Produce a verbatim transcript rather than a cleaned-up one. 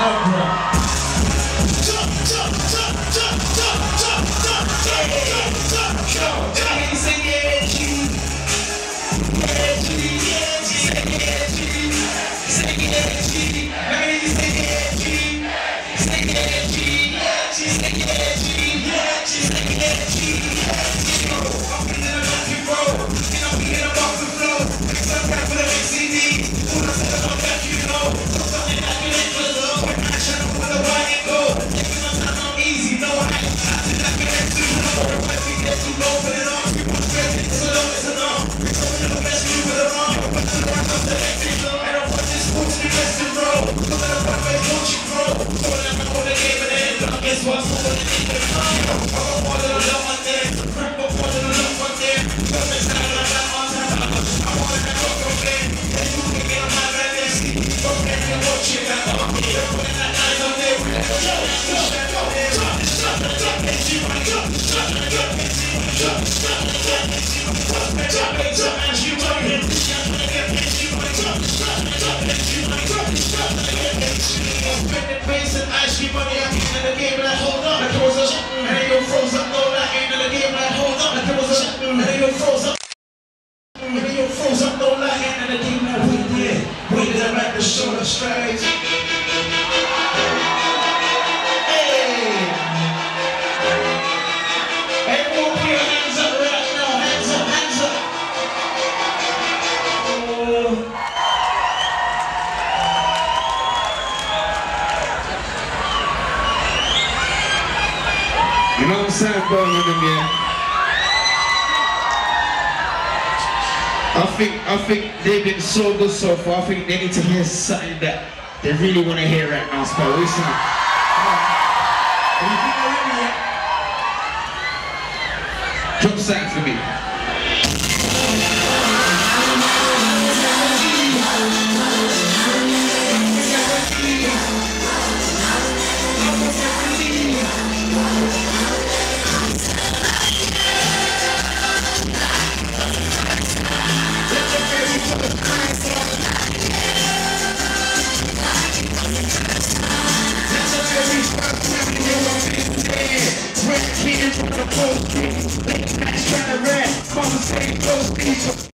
You know what I'm saying, Birmingham, yeah? I think, I think they've been so good so far. I think they need to hear something that they really want to hear right now. So listen. Drop something for me. Red, from the post, late nights trying to rap, conversate those people.